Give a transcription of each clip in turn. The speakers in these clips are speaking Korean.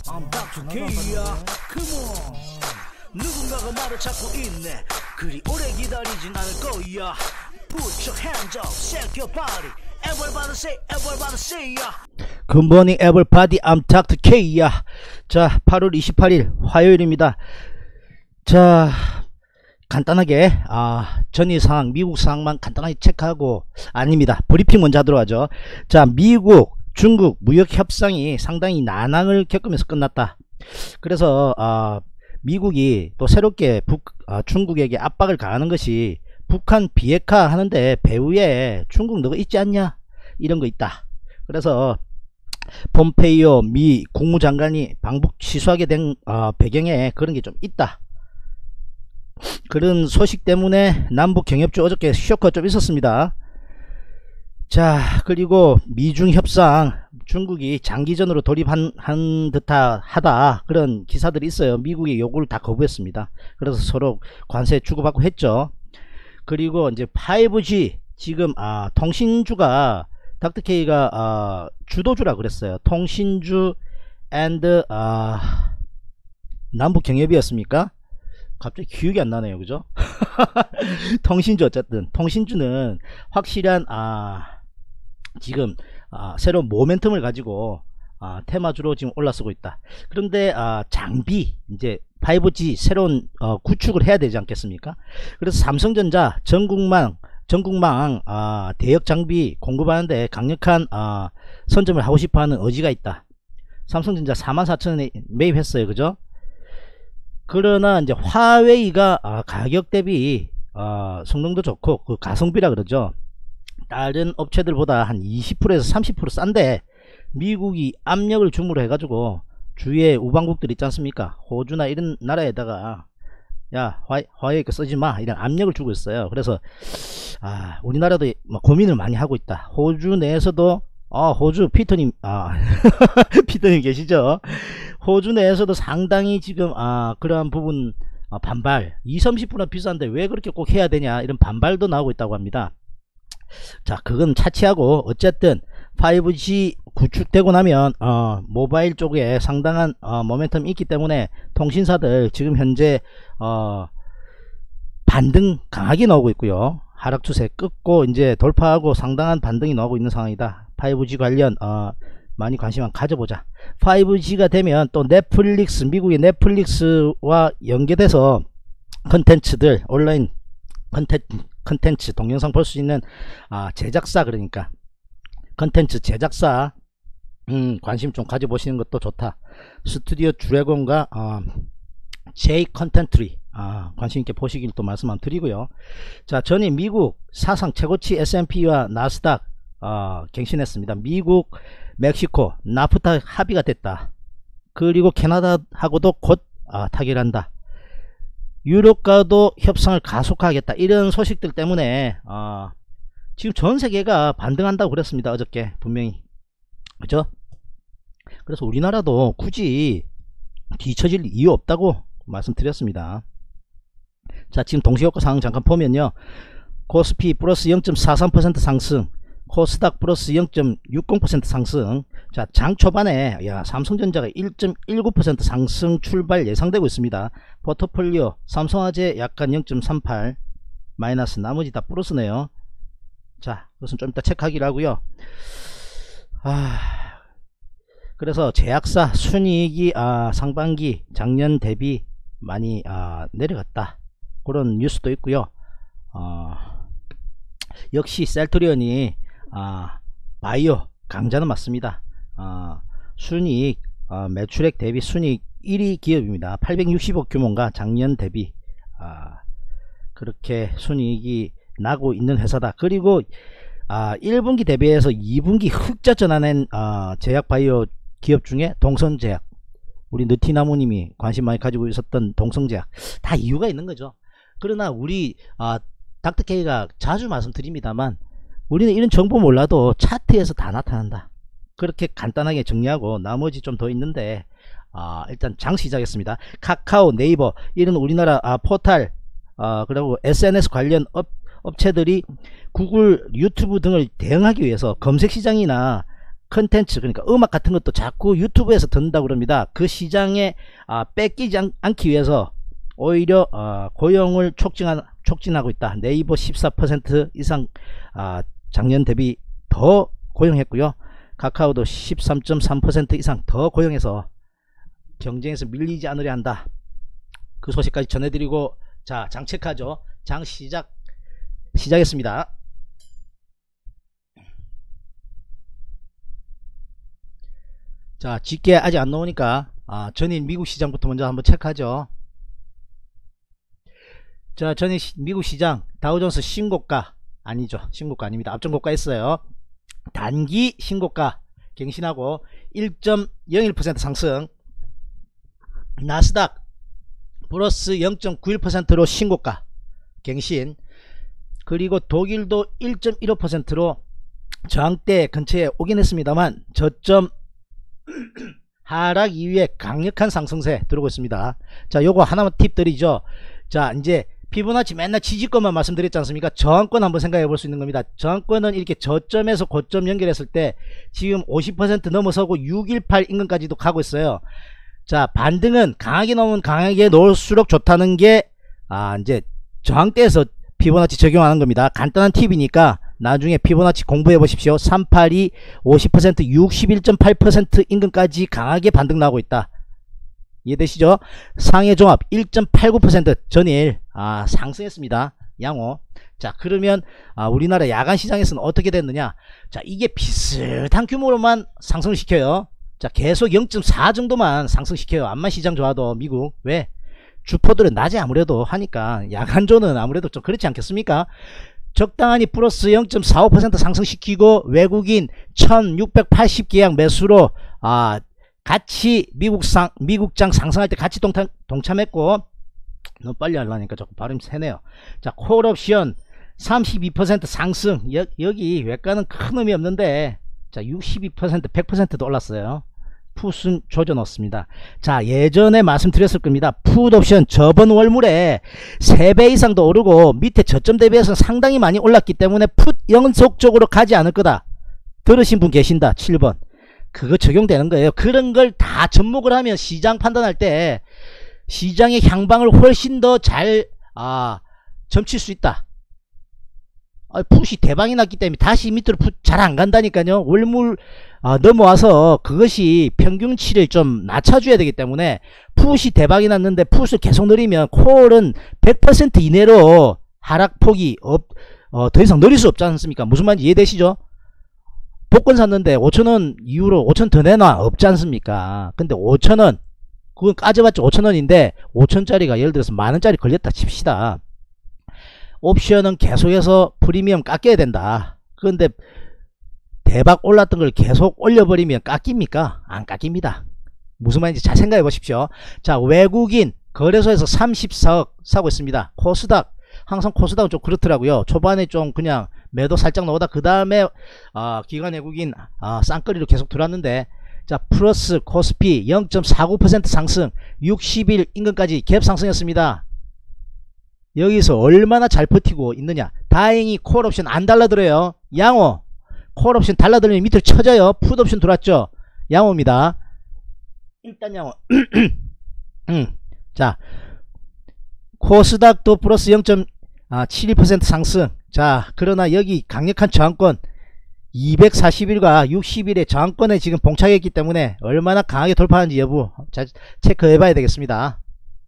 I'm Dr. K야. Come on. 누군가가 말을 찾고 있네. 그리 오래 기다리진 않을 거야. Put your hands up, shake your body. Everybody say, everybody say ya. Good morning everybody, I'm Dr. K야. 자, 8월 28일 화요일입니다. 자, 간단하게 전일 상황, 미국 상황만 간단하게 체크하고, 아닙니다, 브리핑 먼저 하도록 하죠. 자, 미국 중국 무역 협상이 상당히 난항을 겪으면서 끝났다. 그래서 미국이 또 새롭게 중국에게 압박을 가하는 것이, 북한 비핵화 하는데 배후에 중국 너가 있지 않냐, 이런 거 있다. 그래서 폼페이오 미 국무장관이 방북 취소하게 된 배경에 그런 게 좀 있다. 그런 소식 때문에 남북 경협주 어저께 쇼크가 좀 있었습니다. 자, 그리고 미중 협상, 중국이 장기전으로 돌입한 듯하다, 그런 기사들이 있어요. 미국의 요구를 다 거부했습니다. 그래서 서로 관세 주고받고 했죠. 그리고 이제 5G, 지금 통신주가 닥터K가 주도주라 그랬어요. 통신주 앤드 남북 경협이었습니까? 갑자기 기억이 안 나네요, 그죠? 통신주, 어쨌든 통신주는 확실한 지금 새로운 모멘텀을 가지고 테마주로 지금 올라서고 있다. 그런데 장비, 이제 5G 새로운 구축을 해야 되지 않겠습니까? 그래서 삼성전자 전국망 대역 장비 공급하는데 강력한 선점을 하고 싶어하는 의지가 있다. 삼성전자 44,000원에 매입했어요, 그죠? 그러나 이제 화웨이가 가격 대비 성능도 좋고, 그 가성비라 그러죠, 다른 업체들보다 한 20%에서 30% 싼데, 미국이 압력을 줌으로 해가지고 주위에 우방국들 있지 않습니까? 호주나 이런 나라에다가 야, 화웨이 거 쓰지마, 이런 압력을 주고 있어요. 그래서 우리나라도 고민을 많이 하고 있다. 호주 내에서도 호주 피터님 피터님 계시죠? 호주 내에서도 상당히 지금 그러한 부분 반발, 20-30%나 비싼데 왜 그렇게 꼭 해야 되냐, 이런 반발도 나오고 있다고 합니다. 자, 그건 차치하고 어쨌든 5G 구축되고 나면 모바일 쪽에 상당한 모멘텀이 있기 때문에 통신사들 지금 현재 반등 강하게 나오고 있고요. 하락 추세 끊고 이제 돌파하고 상당한 반등이 나오고 있는 상황이다. 5G 관련 많이 관심 한번 가져보자. 5G가 되면 또 넷플릭스, 미국의 넷플릭스와 연계돼서 컨텐츠들, 온라인 컨텐츠 동영상 볼 수 있는 제작사, 그러니까 컨텐츠 제작사 관심 좀 가져보시는 것도 좋다. 스튜디오 드래곤과 J 컨텐트리 관심 있게 보시길 또 말씀 한번 드리고요. 자, 전에 미국 사상 최고치 S&P와 나스닥 갱신했습니다. 미국, 멕시코 나프타 합의가 됐다. 그리고 캐나다하고도 곧 타결한다. 유럽과도 협상을 가속화하겠다, 이런 소식들 때문에 지금 전 세계가 반등한다고 그랬습니다, 어저께 분명히, 그죠? 그래서 우리나라도 굳이 뒤처질 이유 없다고 말씀드렸습니다. 자, 지금 동시효과 상황 잠깐 보면요, 코스피 플러스 0.43% 상승, 코스닥 플러스 0.60% 상승. 자, 장 초반에 삼성전자가 1.19% 상승 출발 예상되고 있습니다. 포트폴리오 삼성화재 약간 0.38 마이너스, 나머지 다 플러스네요. 자, 그것은 좀 이따 체크하기로 하고요. 그래서 제약사 순이익이 상반기 작년 대비 많이 내려갔다, 그런 뉴스도 있고요. 역시 셀트리온이 바이오 강자는 맞습니다. 순이익 매출액 대비 순이익 1위 기업입니다. 860억 규모인가, 작년 대비 그렇게 순이익이 나고 있는 회사다. 그리고 1분기 대비해서 2분기 흑자 전환한 제약 바이오 기업 중에 동성제약, 우리 느티나무님이 관심 많이 가지고 있었던 동성제약, 다 이유가 있는 거죠. 그러나 우리 닥터K가 자주 말씀드립니다만, 우리는 이런 정보 몰라도 차트에서 다 나타난다. 그렇게 간단하게 정리하고, 나머지 좀 더 있는데 일단 장 시작했습니다. 카카오, 네이버, 이런 우리나라 포탈, 그리고 SNS 관련 업체들이 구글, 유튜브 등을 대응하기 위해서 검색시장이나 컨텐츠, 그러니까 음악 같은 것도 자꾸 유튜브에서 듣는다고 그럽니다. 그 시장에 뺏기지 않기 위해서 오히려 고용을 촉진하고 있다. 네이버 14% 이상 작년 대비 더 고용했고요. 카카오도 13.3% 이상 더 고용해서 경쟁에서 밀리지 않으려 한다. 그 소식까지 전해드리고, 자, 장 체크하죠. 장 시작했습니다. 자, 집계 아직 안 나오니까 전일 미국 시장부터 먼저 한번 체크하죠. 자, 전일 미국 시장 다우존스 신고가 아니죠. 신고가 아닙니다. 앞전고가 했어요. 단기 신고가 갱신하고 1.01% 상승. 나스닥 플러스 0.91%로 신고가 갱신. 그리고 독일도 1.15%로 저항대 근처에 오긴 했습니다만 저점 하락 이후에 강력한 상승세 들어오고 있습니다. 자, 요거 하나만 팁 드리죠. 자, 이제 피보나치 맨날 지지권만 말씀드렸지 않습니까? 저항권 한번 생각해 볼 수 있는 겁니다. 저항권은 이렇게 저점에서 고점 연결했을 때 지금 50% 넘어서고 618 인근까지도 가고 있어요. 자, 반등은 강하게 넣으면 강하게 놓을수록 좋다는 게 이제 저항대에서 피보나치 적용하는 겁니다. 간단한 팁이니까 나중에 피보나치 공부해 보십시오. 382 50% 61.8% 인근까지 강하게 반등 나오고 있다. 이해되시죠? 상해 종합 1.89% 전일 상승했습니다. 양호. 자, 그러면 우리나라 야간 시장에서는 어떻게 됐느냐? 자, 이게 비슷한 규모로만 상승을 시켜요. 자, 계속 0.4 정도만 상승시켜요. 암만 시장 좋아도. 미국 왜? 주포들은 낮에 아무래도 하니까 야간조는 아무래도 좀 그렇지 않겠습니까? 적당하니 플러스 0.45% 상승시키고 외국인 1680계약 매수로 같이 미국장 상승할 때 같이 동참했고, 너무 빨리 하려니까 조금 발음이 새네요. 자, 콜옵션 32% 상승. 여기 외과는 큰 의미 없는데, 자, 62% 100%도 올랐어요. 풋은 조져 넣었습니다. 자, 예전에 말씀드렸을 겁니다. 풋옵션 저번 월물에 3배 이상도 오르고 밑에 저점 대비해서 상당히 많이 올랐기 때문에 풋 연속적으로 가지 않을 거다. 들으신 분 계신다. 7번. 그거 적용되는 거예요. 그런 걸 다 접목을 하면 시장 판단할 때 시장의 향방을 훨씬 더 잘 점칠 수 있다. 풋이 대박이 났기 때문에 다시 밑으로 풋 잘 안 간다니까요. 월물 넘어와서 그것이 평균치를 좀 낮춰줘야 되기 때문에 풋이 대박이 났는데 풋을 계속 늘리면 콜은 100% 이내로 하락폭이 더 이상 늘릴 수 없지 않습니까? 무슨 말인지 이해되시죠? 복권 샀는데 5,000원 이후로 5,000원 더 내놔 없지 않습니까? 근데 5,000원 그건 까져봤자 5,000원인데 5,000짜리가 예를 들어서 만원짜리 걸렸다 칩시다. 옵션은 계속해서 프리미엄 깎여야 된다. 그런데 대박 올랐던 걸 계속 올려버리면 깎입니까? 안 깎입니다. 무슨 말인지 잘 생각해 보십시오. 자, 외국인 거래소에서 34억 사고 있습니다. 코스닥 항상 코스닥은 좀 그렇더라고요. 초반에 좀 그냥 매도 살짝 나오다 그 다음에 기관 외국인 쌍거리로 계속 들어왔는데, 자, 플러스 코스피 0.49% 상승 60일 인근까지 갭 상승했습니다. 여기서 얼마나 잘 버티고 있느냐. 다행히 콜옵션 안 달라들어요. 양호. 콜옵션 달라들면 밑으로 쳐져요. 풋옵션 들어왔죠. 양호입니다. 일단 양호. 자, 코스닥도 플러스 0.71% 상승. 자, 그러나 여기 강력한 저항권 241과 60일의 저항권에 지금 봉착했기 때문에 얼마나 강하게 돌파하는지 여부 잘 체크해 봐야 되겠습니다.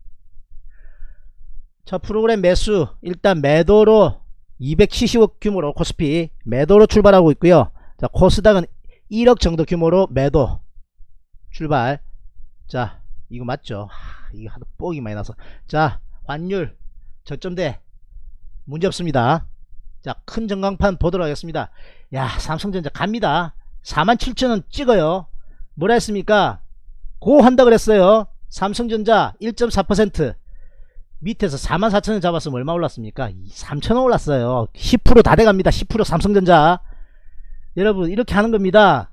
자, 프로그램 매수 일단 매도로 270억 규모로 코스피 매도로 출발하고 있고요. 자, 코스닥은 1억 정도 규모로 매도 출발. 자, 이거 맞죠? 이거 하도 뻑이 많이 나서. 자, 환율 저점대 문제없습니다. 자, 큰 전광판 보도록 하겠습니다. 야, 삼성전자 갑니다. 47,000원 찍어요. 뭐라 했습니까? 고 한다 그랬어요. 삼성전자 1.4% 밑에서 44,000원 잡았으면 얼마 올랐습니까? 3,000원 올랐어요. 10% 다 돼갑니다. 10% 삼성전자. 여러분 이렇게 하는 겁니다.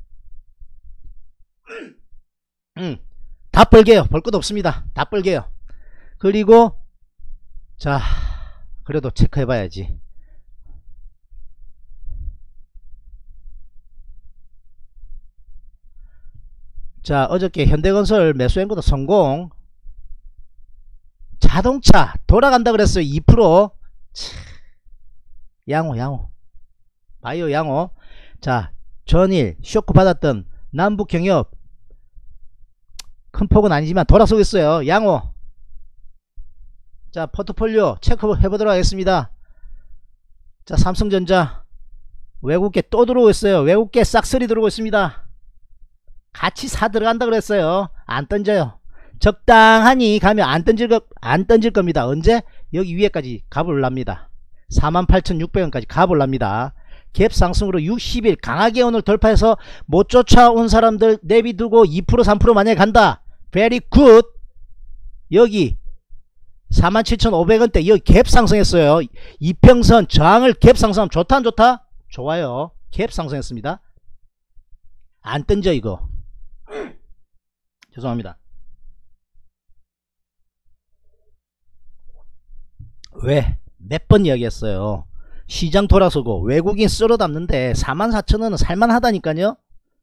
다 뻘개요. 볼 것 없습니다. 다 뻘개요. 그리고 자, 그래도 체크해 봐야지. 자, 어저께 현대건설 매수 앵커도 성공. 자동차 돌아간다 그랬어요. 2%. 양호 바이오 양호. 자, 전일 쇼크 받았던 남북경협 큰 폭은 아니지만 돌아서고 있어요. 양호. 자, 포트폴리오 체크해 보도록 하겠습니다. 자, 삼성전자 외국계 또 들어오고 있어요. 외국계 싹쓸이 들어오고 있습니다. 같이 사 들어간다 그랬어요. 안 던져요. 적당하니 가면 안 던질 겁니다. 언제? 여기 위에까지 가볼랍니다. 48,600원까지 가볼랍니다. 갭 상승으로 60일 강하게 오늘 돌파해서 못 쫓아온 사람들 내비두고 2% 3% 만약에 간다. very good. 여기 47,500원대 여기 갭 상승했어요. 이평선 저항을 갭 상승하면 좋다 안 좋다? 좋아요. 갭 상승했습니다. 안 던져 이거. 죄송합니다. 왜? 몇 번 이야기했어요. 시장 돌아서고 외국인 쓸어 담는데 44,000원은 살만하다니까요.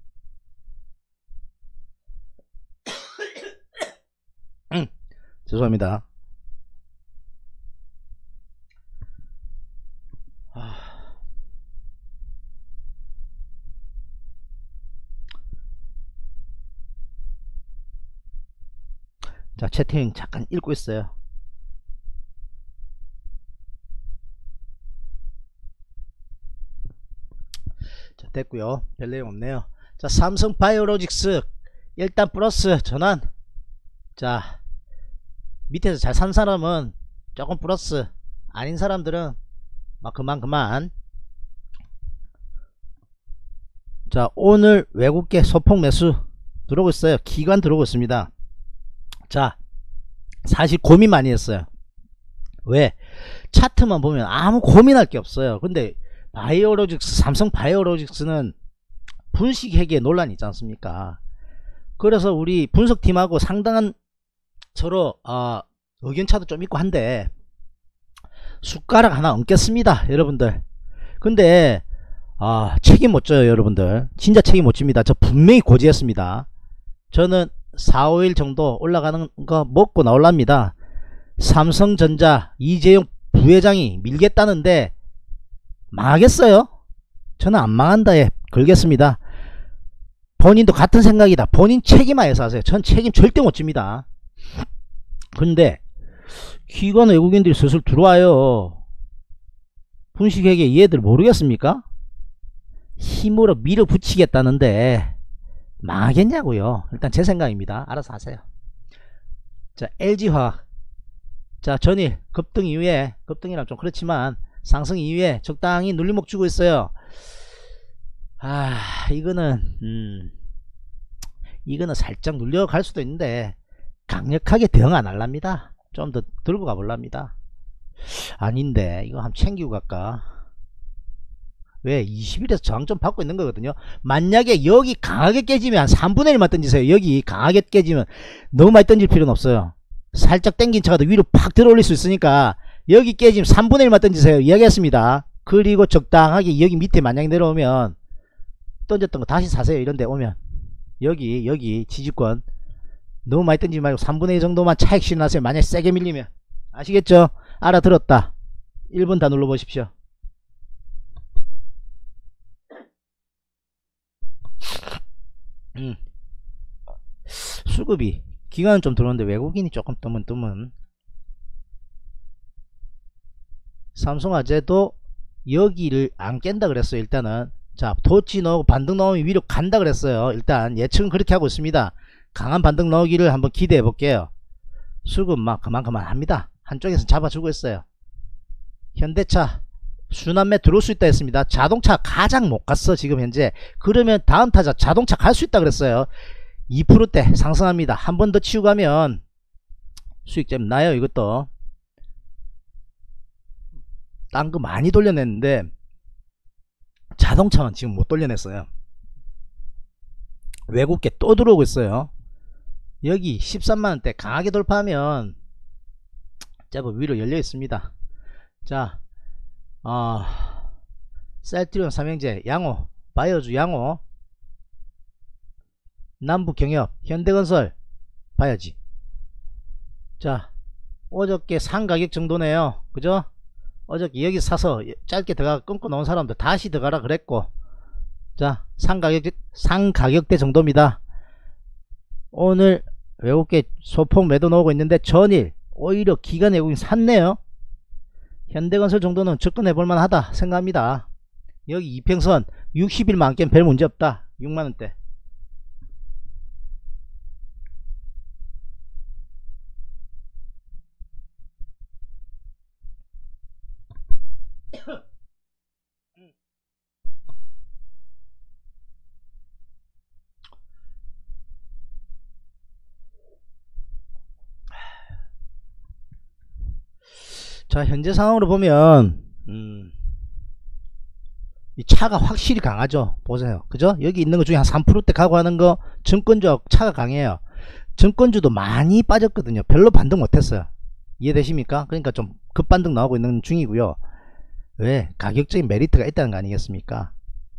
죄송합니다. 자, 채팅 잠깐 읽고 있어요. 자, 됐고요. 별 내용 없네요. 자, 삼성바이오로직스 일단 플러스 전환. 자, 밑에서 잘 산 사람은 조금 플러스, 아닌 사람들은 막 그만. 자, 오늘 외국계 소폭 매수 들어오고 있어요. 기관 들어오고 있습니다. 자, 사실 고민 많이 했어요. 왜? 차트만 보면 아무 고민할 게 없어요. 근데 바이오로직스, 삼성 바이오로직스는 분식 회계 논란이 있지 않습니까? 그래서 우리 분석팀하고 상당한 서로 의견차도 좀 있고 한데 숟가락 하나 얹겠습니다 여러분들. 근데 책임 못 져요 여러분들. 진짜 책임 못 집니다. 저 분명히 고지했습니다. 저는 4, 5일 정도 올라가는 거 먹고 나올랍니다. 삼성전자 이재용 부회장이 밀겠다는데 망하겠어요? 저는 안 망한다에 걸겠습니다. 본인도 같은 생각이다. 본인 책임하여서 하세요. 전 책임 절대 못 집니다. 근데 기관 외국인들이 슬슬 들어와요. 분식회계 얘들 모르겠습니까? 힘으로 밀어붙이겠다는데 망하겠냐고요. 일단 제 생각입니다. 알아서 하세요. 자, LG화학. 자, 전일 급등 이후에, 급등이란 좀 그렇지만 상승 이후에 적당히 눌림목 주고 있어요. 이거는 살짝 눌려갈 수도 있는데 강력하게 대응 안 할랍니다. 좀 더 들고 가볼랍니다. 아닌데 이거 한번 챙기고 갈까? 왜? 20일에서 저항 좀 받고 있는 거거든요. 만약에 여기 강하게 깨지면 한 3분의 1만 던지세요. 여기 강하게 깨지면 너무 많이 던질 필요는 없어요. 살짝 땡긴 차가 더 위로 팍 들어 올릴 수 있으니까 여기 깨지면 3분의 1만 던지세요. 이야기했습니다. 그리고 적당하게 여기 밑에 만약에 내려오면 던졌던 거 다시 사세요. 이런데 오면 여기 지지권 너무 많이 던지지 말고 3분의 1 정도만 차익 실현하세요. 만약에 세게 밀리면. 아시겠죠? 알아들었다. 1번 다 눌러보십시오. 수급이 기간은 좀 들어오는데 외국인이 조금 뜨문뜨문. 삼성화재도 여기를 안 깬다 그랬어요. 일단은 자, 도치 넣고 반등 나오면 위로 간다 그랬어요. 일단 예측은 그렇게 하고 있습니다. 강한 반등 나오기를 한번 기대해 볼게요. 수급 막 그만 합니다. 한쪽에서 잡아주고 있어요. 현대차 순환매 들어올 수 있다 했습니다. 자동차 가장 못 갔어 지금 현재. 그러면 다음 타자 자동차 갈 수 있다 그랬어요. 2%대 상승합니다. 한 번 더 치고 가면 수익 좀 나요. 이것도 딴 거 많이 돌려냈는데 자동차만 지금 못 돌려냈어요. 외국계 또 들어오고 있어요. 여기 13만원대 강하게 돌파하면 제법 위로 열려 있습니다. 자, 셀트리온 삼형제 양호, 바이오주 양호. 남북경협, 현대건설 봐야지. 자, 어저께 산 가격 정도네요. 그죠? 어저께 여기 사서 짧게 들어가 끊고 나온 사람들 다시 들어가라 그랬고, 자, 산 가격대 정도입니다. 오늘 외국계 소폭 매도 나오고 있는데 전일 오히려 기관 외국인 샀네요. 현대건설 정도는 접근해볼만 하다 생각합니다. 여기 이평선 60일만 깨면 별 문제없다. 6만원대. 자, 현재 상황으로 보면 이 차가 확실히 강하죠. 보세요. 그죠? 여기 있는 것 중에 한 3%대 가고 하는 거 증권주 차가 강해요. 증권주도 많이 빠졌거든요. 별로 반등 못했어요. 이해되십니까? 그러니까 좀 급반등 나오고 있는 중이고요. 왜? 가격적인 메리트가 있다는 거 아니겠습니까?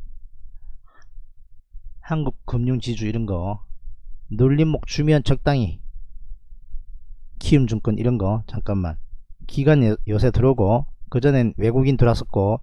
한국금융지주 이런거 눌림목 주면 적당히, 키움증권 이런거 잠깐만 기관 요새 들어오고, 그전엔 외국인 들어왔었고.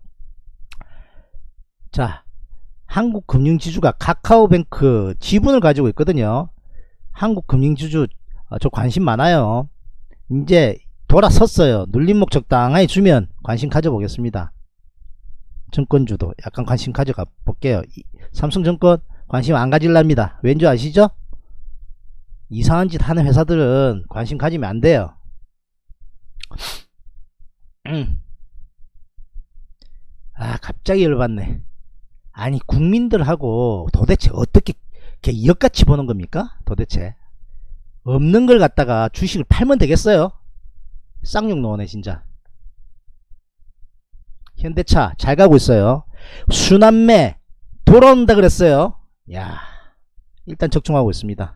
자, 한국금융지주가 카카오뱅크 지분을 가지고 있거든요. 한국금융지주 저 관심 많아요. 이제 돌아섰어요. 눌림목 적당하게 주면 관심 가져보겠습니다. 증권주도 약간 관심 가져가 볼게요. 삼성증권 관심 안 가질랍니다. 왠지 아시죠? 이상한 짓 하는 회사들은 관심 가지면 안 돼요. 갑자기 열받네. 아니, 국민들하고 도대체 어떻게 이렇게같이 보는 겁니까? 도대체 없는 걸 갖다가 주식을 팔면 되겠어요? 쌍욕 나오네 진짜. 현대차 잘 가고 있어요. 순환매 돌아온다 그랬어요. 야, 일단 적중하고 있습니다.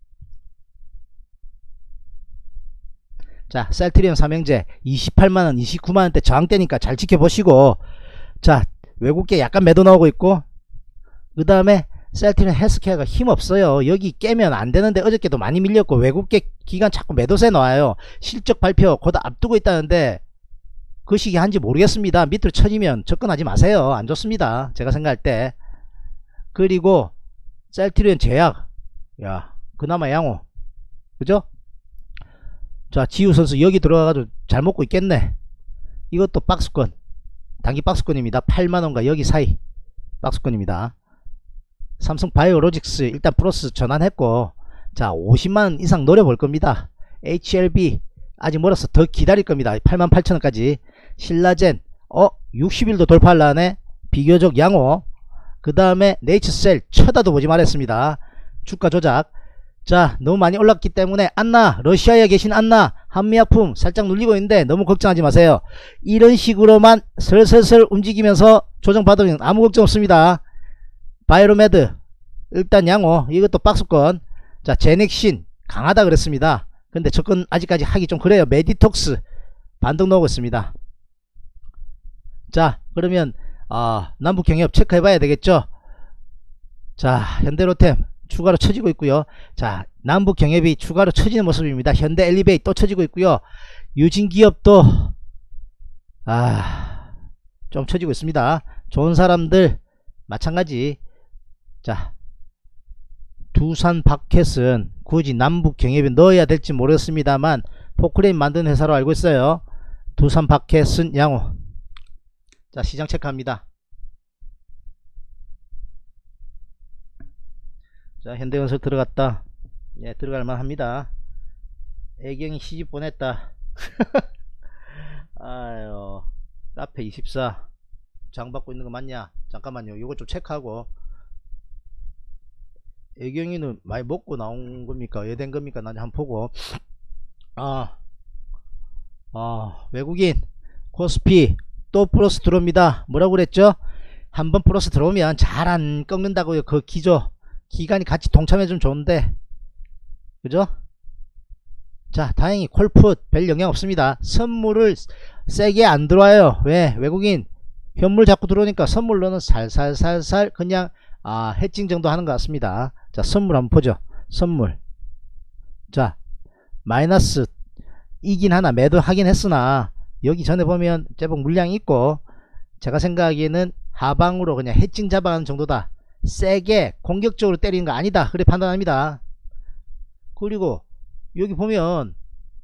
자, 셀트리온 삼형제 28만원 29만원대 저항대니까 잘 지켜보시고. 자, 외국계 약간 매도 나오고 있고, 그 다음에 셀트리온 헬스케어가 힘없어요. 여기 깨면 안되는데 어저께도 많이 밀렸고, 외국계 기관 자꾸 매도세 나와요. 실적 발표 곧 앞두고 있다는데 그 시기 한지 모르겠습니다. 밑으로 쳐지면 접근하지 마세요. 안 좋습니다, 제가 생각할 때. 그리고 셀트리온 제약, 야, 그나마 양호, 그죠? 자, 지우선수 여기 들어가가지고 잘 먹고 있겠네. 이것도 박스권, 단기 박스권입니다. 8만원과 여기 사이 박스권입니다. 삼성바이오로직스 일단 플러스 전환했고, 자, 50만원 이상 노려볼 겁니다. HLB 아직 멀어서 더 기다릴 겁니다. 88,000원까지. 신라젠 60일도 돌파하려네. 비교적 양호. 그 다음에 네이처셀 쳐다도 보지 말았습니다. 주가 조작. 자, 너무 많이 올랐기 때문에 안나, 러시아에 계신 안나 한미약품 살짝 눌리고 있는데 너무 걱정하지 마세요. 이런 식으로만 슬슬슬 움직이면서 조정받으면 아무 걱정 없습니다. 바이로메드 일단 양호, 이것도 박스권. 자, 제넥신 강하다 그랬습니다. 근데 접근 아직까지 하기 좀 그래요. 메디톡스 반등 나오고 있습니다. 자, 그러면 남북경협 체크해 봐야 되겠죠. 자, 현대로템 추가로 쳐지고 있고요. 자, 남북경협이 추가로 쳐지는 모습입니다. 현대 엘리베이 또 쳐지고 있고요. 유진기업도 좀 쳐지고 있습니다. 좋은 사람들 마찬가지. 자, 두산바켓은 굳이 남북경협에 넣어야 될지 모르겠습니다만 포크레인 만드는 회사로 알고 있어요. 두산바켓은 양호. 자, 시장 체크합니다. 자, 현대건설 들어갔다. 예, 들어갈만 합니다. 애경이 시집 보냈다. 아유, 카페 24 장받고 있는 거 맞냐? 잠깐만요, 요거 좀 체크하고. 애경이는 많이 먹고 나온 겁니까? 왜 된 겁니까? 나 한번 보고. 외국인 코스피 또 플러스 들어옵니다. 뭐라고 그랬죠? 한번 플러스 들어오면 잘 안 꺾는다고요. 그 기조 기간이 같이 동참해주면 좋은데, 그죠? 자, 다행히 콜풋 별 영향 없습니다. 선물을 세게 안 들어와요. 왜? 외국인 현물 자꾸 들어오니까 선물로는 살살살살 그냥 해칭 정도 하는 것 같습니다. 자, 선물 한번 보죠. 선물. 자, 마이너스 이긴 하나 매도 하긴 했으나 여기 전에 보면 제법 물량이 있고 제가 생각하기에는 하방으로 그냥 해칭 잡아가는 정도다. 세게 공격적으로 때리는 거 아니다. 그래 판단합니다. 그리고 여기 보면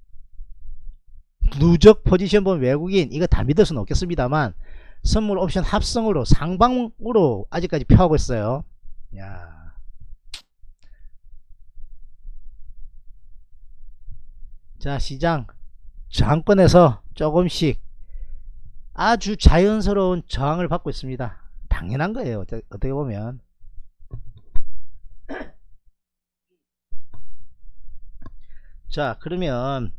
누적 포지션 보면 외국인 이거 다 믿을 수는 없겠습니다만 선물 옵션 합성으로 상방으로 아직까지 펴하고 있어요. 야. 자, 시장 저항권에서 조금씩 아주 자연스러운 저항을 받고 있습니다. 당연한 거예요. 어떻게 보면. 자, 그러면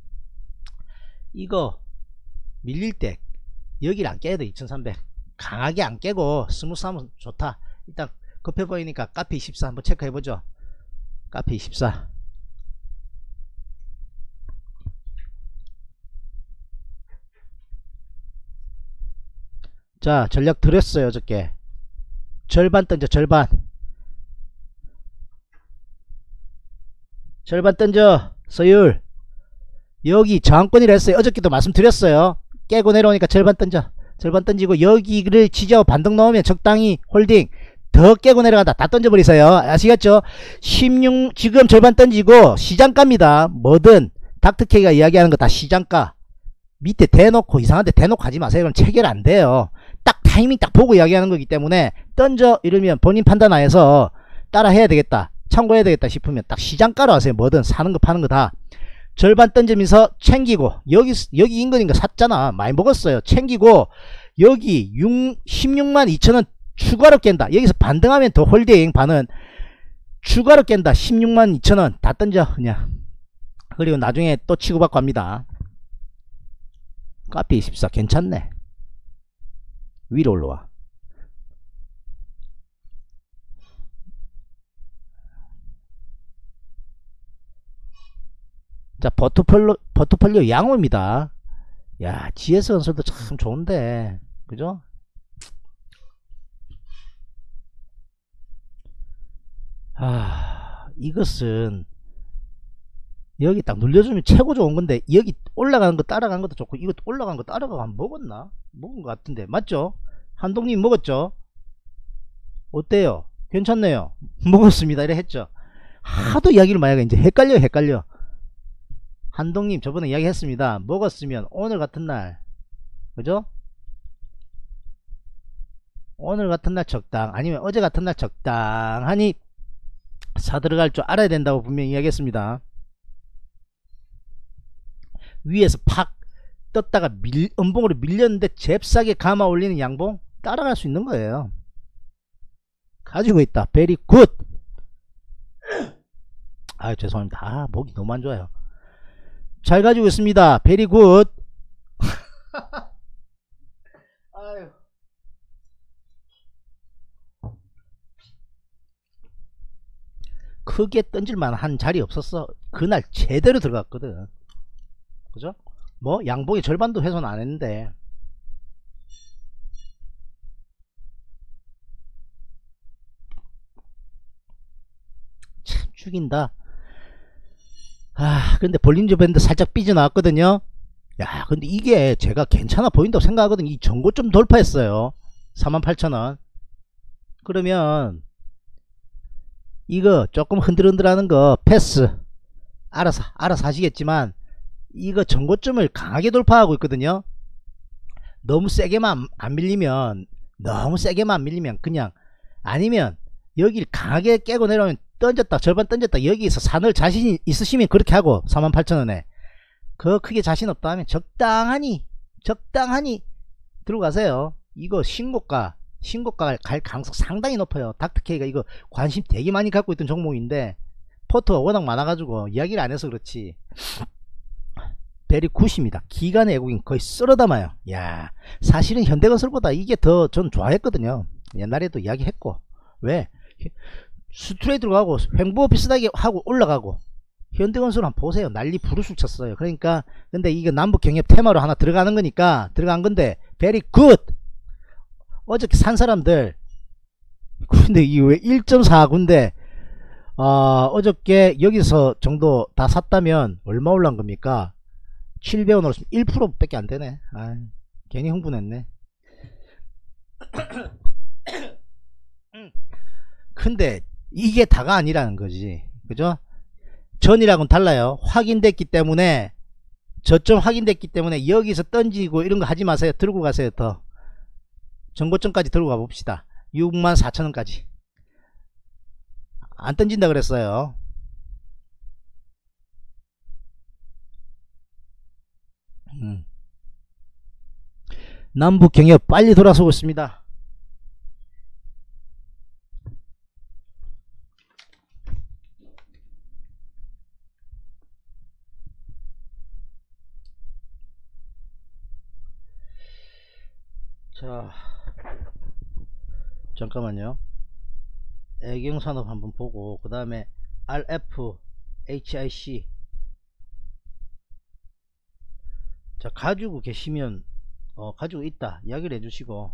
이거 밀릴 때 여기를 안 깨야 돼. 2300 강하게 안 깨고 스무스하면 좋다. 일단 급해 보이니까 카페 24 한번 체크해 보죠. 카페 24 자, 전략 드렸어요. 어저께 절반 던져. 절반 던져. 서율 여기 저항권이라 했어요. 어저께도 말씀드렸어요. 깨고 내려오니까 절반 던져. 절반 던지고 여기를 지지하고 반등 넣으면 적당히 홀딩. 더 깨고 내려간다. 다 던져버리세요. 아시겠죠? 16 지금 절반 던지고 시장가입니다. 뭐든 닥터케이가 이야기하는 거 다 시장가. 밑에 대놓고 이상한데 대놓고 하지 마세요. 그럼 체결 안 돼요. 딱 타이밍 딱 보고 이야기하는 거기 때문에 던져 이러면 본인 판단하에서 따라 해야 되겠다. 참고해야 되겠다 싶으면 딱 시장가로 하세요. 뭐든 사는 거 파는 거 다. 절반 던지면서 챙기고 여기 인근인 거 샀잖아. 많이 먹었어요. 챙기고 여기 16만 2천원 추가로 깬다. 여기서 반등하면 더 홀딩 반은 추가로 깬다. 16만 2천원 다 던져 그냥. 그리고 나중에 또 치고받고 합니다. 카피 24 괜찮네. 위로 올라와. 자, 포트폴리오 양호입니다. 야, GS 건설도 참 좋은데 그죠? 이것은 여기 딱 눌려주면 최고 좋은 건데 여기 올라가는 거 따라가는 것도 좋고 이것도 올라가는 거 따라가고 안 먹었나? 먹은 것 같은데 맞죠? 한동님 먹었죠? 어때요? 괜찮네요. 먹었습니다. 이래 했죠. 하도 이야기를 많이 하니까 이제 헷갈려. 한동님 저번에 이야기 했습니다. 먹었으면 오늘 같은 날 그죠? 오늘 같은 날 적당 아니면 어제 같은 날 적당하니 사들어갈 줄 알아야 된다고 분명히 이야기했습니다. 위에서 팍 떴다가 음봉으로 밀렸는데 잽싸게 감아 올리는 양봉 따라갈 수 있는 거예요. 가지고 있다. 베리 굿. 아, 죄송합니다. 목이 너무 안 좋아요. 잘 가지고 있습니다. 베리 굿. 아유. 크게 던질만한 자리 없었어. 그날 제대로 들어갔거든. 그죠? 뭐 양봉의 절반도 훼손 안 했는데 참 죽인다. 근데 볼린저 밴드 살짝 삐져나왔거든요. 야, 근데 이게 제가 괜찮아 보인다고 생각하거든. 이 전고점 돌파했어요. 48,000원. 그러면 이거 조금 흔들흔들하는 거 패스. 알아서 하시겠지만 이거 전고점을 강하게 돌파하고 있거든요. 너무 세게만 안 밀리면 그냥 아니면 여기를 강하게 깨고 내려오면 던졌다 절반 던졌다 여기서 사늘 자신이 있으시면 그렇게 하고 48,000원에 그 크게 자신 없다 하면 적당하니 들어가세요. 이거 신고가 갈 가능성 상당히 높아요. 닥터케이가 이거 관심 되게 많이 갖고 있던 종목인데 포트가 워낙 많아가지고 이야기를 안 해서 그렇지 베리 굿입니다. 기관 외국인 거의 쓸어담아요. 야, 사실은 현대건설보다 이게 더 전 좋아했거든요. 옛날에도 이야기했고 왜 스트레이트로 가고 횡보 비슷하게 하고 올라가고 현대건설 한번 보세요. 난리 부르스 쳤어요. 그러니까 근데 이게 남북경협 테마로 하나 들어가는 거니까 들어간 건데 베리 굿. 어저께 산 사람들 근데 이게 왜 1.49인데 어저께 여기서 정도 다 샀다면 얼마 올란 겁니까? 700원 올랐으면 1% 밖에 안 되네. 아, 괜히 흥분했네. 근데 이게 다가 아니라는 거지. 그죠? 전이랑은 달라요. 확인됐기 때문에, 저점 확인됐기 때문에 여기서 던지고 이런 거 하지 마세요. 들고 가세요. 더 정고점까지 들고 가 봅시다. 64,000원까지 안 던진다 그랬어요. 남북 경협 빨리 돌아서고 있습니다. 자, 잠깐만요. 애경산업 한번 보고 그 다음에 RF, HIC. 자, 가지고 계시면 가지고 있다 이야기를 해주시고,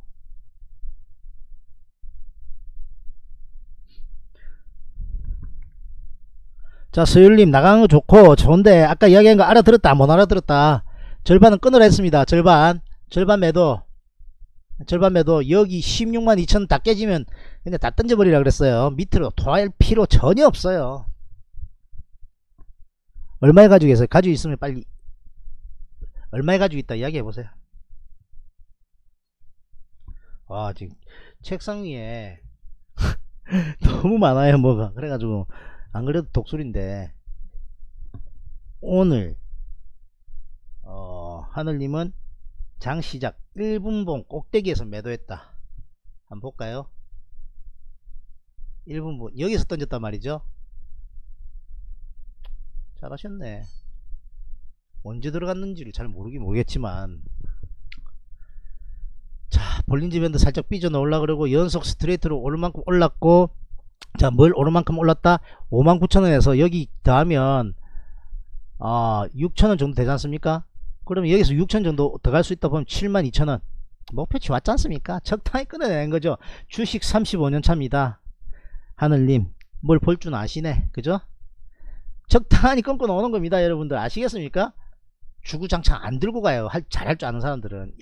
자, 서율님 나가는 거 좋고 좋은데 아까 이야기한 거 알아들었다 못 알아들었다? 절반은 끊으라 했습니다. 절반 매도, 절반 매도. 여기 162,000원 다 깨지면 그냥 다 던져버리라 그랬어요. 밑으로 도할 필요 전혀 없어요. 얼마에 가지고 계세요? 가지고 있으면 빨리, 얼마에 가지고 있다 이야기 해보세요. 와, 지금 책상 위에 너무 많아요 뭐가. 그래가지고 안 그래도 독수리인데, 오늘 하늘님은 장시작 1분봉 꼭대기에서 매도했다. 한번 볼까요? 1분봉 여기서 던졌단 말이죠. 잘하셨네. 언제 들어갔는지를 잘 모르겠지만, 자, 볼린지 밴드 살짝 삐져나올라 그러고 연속 스트레이트로 오를 만큼 올랐고, 자, 뭘 오를 만큼 올랐다? 59,000원에서 여기 더하면 6,000원 정도 되지 않습니까? 그러면 여기서 6,000 정도 더 갈 수 있다 보면 72,000원 목표치 왔지 않습니까? 적당히 끊어내는 거죠. 주식 35년 차입니다. 하늘님 뭘 볼 줄 아시네. 그죠? 적당히 끊고 나오는 겁니다. 여러분들 아시겠습니까? 주구장창 안 들고 가요. 잘할 줄 아는 사람들은.